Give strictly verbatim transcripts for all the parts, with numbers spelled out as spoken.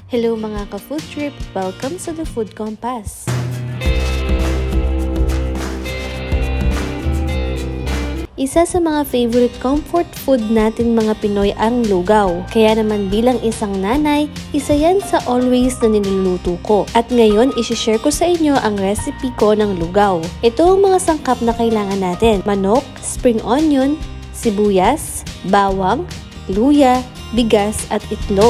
Hello mga ka-food trip! Welcome sa The Food Compass! Isa sa mga favorite comfort food natin mga Pinoy ang lugaw. Kaya naman bilang isang nanay, isa yan sa always na niluluto ko. At ngayon, isishare ko sa inyo ang recipe ko ng lugaw. Ito ang mga sangkap na kailangan natin. Manok, spring onion, sibuyas, bawang, luya, bigas at itlog.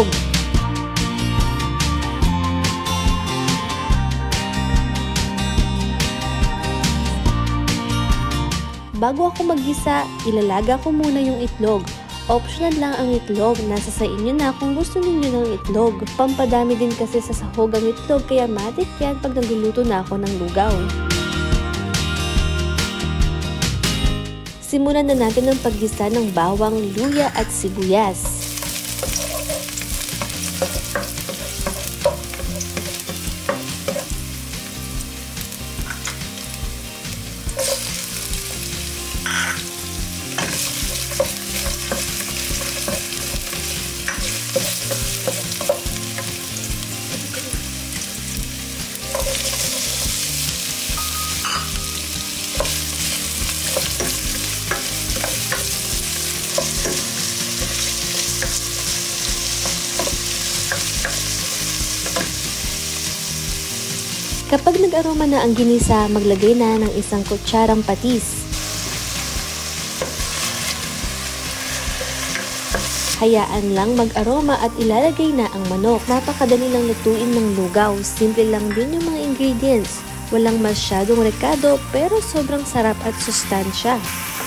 Bago ako maggisa, ilalaga ko muna yung itlog. Optional lang ang itlog, nasa sa inyo na kung gusto niyo ng itlog. Pampadami din kasi sa sahog ang itlog, kaya matik yan pag nagluluto na ako ng lugaw. Simulan na natin ang paggisa ng bawang, luya at sibuyas. Kapag nag-aroma na ang ginisa, maglagay na ng isang kutsarang patis. Hayaan lang mag-aroma at ilalagay na ang manok. Napakadali lang lutuin ng lugaw. Simple lang din yung mga ingredients. Walang masyadong rekado pero sobrang sarap at sustansya.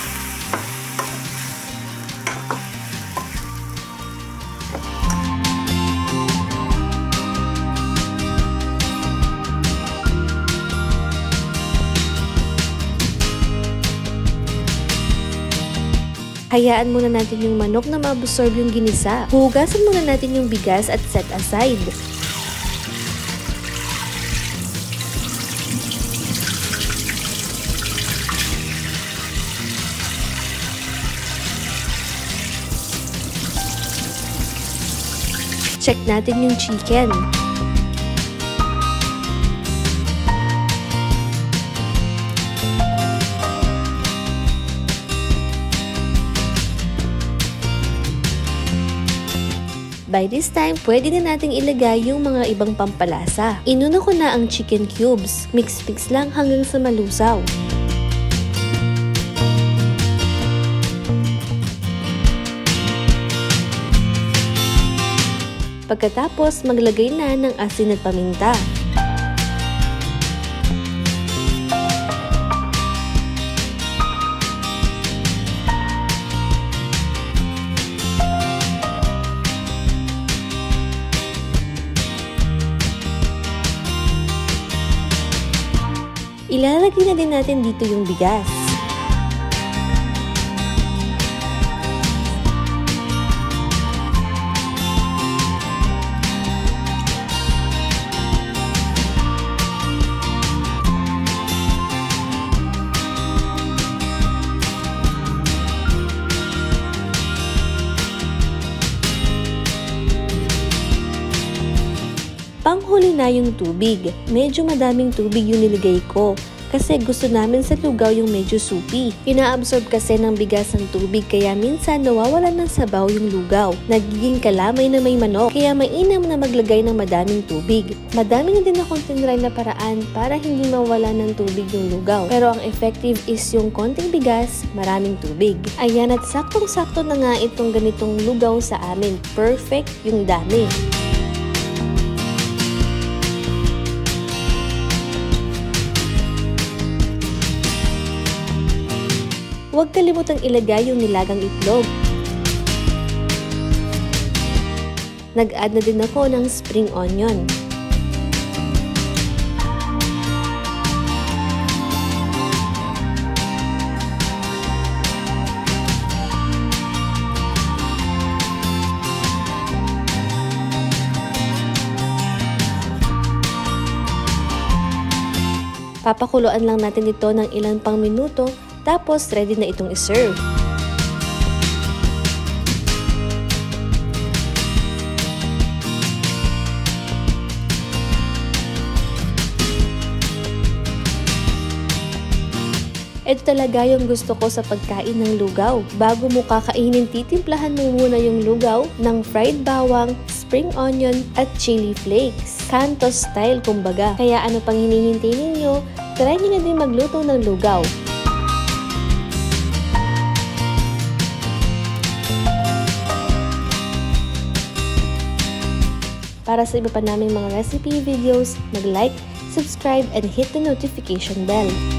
Hayaan muna natin yung manok na ma-absorb yung ginisa. Hugasan muna natin yung bigas at set aside. Check natin yung chicken. By this time, pwede na nating ilagay yung mga ibang pampalasa. Inuna ko na ang chicken cubes. Mix-mix lang hanggang sa malusaw. Pagkatapos, maglagay na ng asin at paminta. Ilalagay na din natin dito yung bigas. Panghuli na yung tubig. Medyo madaming tubig yung nilagay ko kasi gusto namin sa lugaw yung medyo soupy. Ina-absorb kasi ng bigas ang tubig kaya minsan nawawalan ng sabaw yung lugaw. Nagiging kalamay na may manok kaya mainam na maglagay ng madaming tubig. Madami na din akong tinry na paraan para hindi mawala ng tubig yung lugaw. Pero ang effective is yung konting bigas, maraming tubig. Ayan at saktong-sakto na nga itong ganitong lugaw sa amin. Perfect yung dami. Huwag kalimutang ilagay yung nilagang itlog. Nag-add na din ako ng spring onion. Papakuluan lang natin ito ng ilang pang minuto. Tapos, ready na itong iserve. Ito talaga yung gusto ko sa pagkain ng lugaw. Bago mo kakainin, titimplahan mo muna yung lugaw ng fried bawang, spring onion at chili flakes. Kanto style kumbaga. Kaya ano pang hinihintay ninyo? Try nyo na din magluto ng lugaw. Para sa iba pa naming mga recipe videos, mag-like, subscribe, and hit the notification bell.